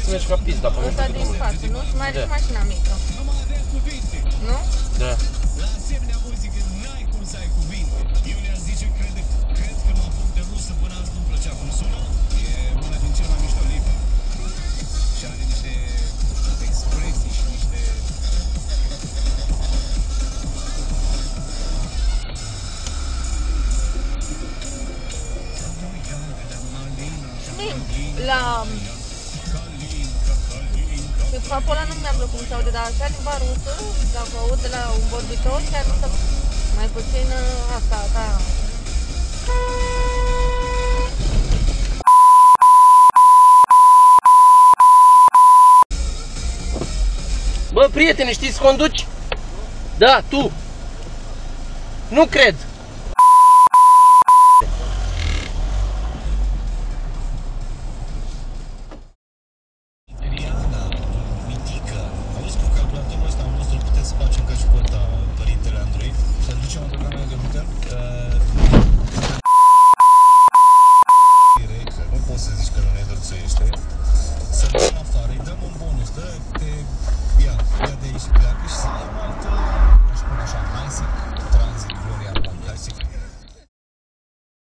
să mergi ca pizda pe ăsta din față, nu? Și mai are și mașina mică. Nu? Da. La... Pe fapul ăla nu mi-a plăcut cum se aude, dar așa limba rusă, dacă aud de la un vorbitor, chiar nu se... Mai puțin asta, da. Bă, prietene, știi să conduci? Da, tu. Nu cred.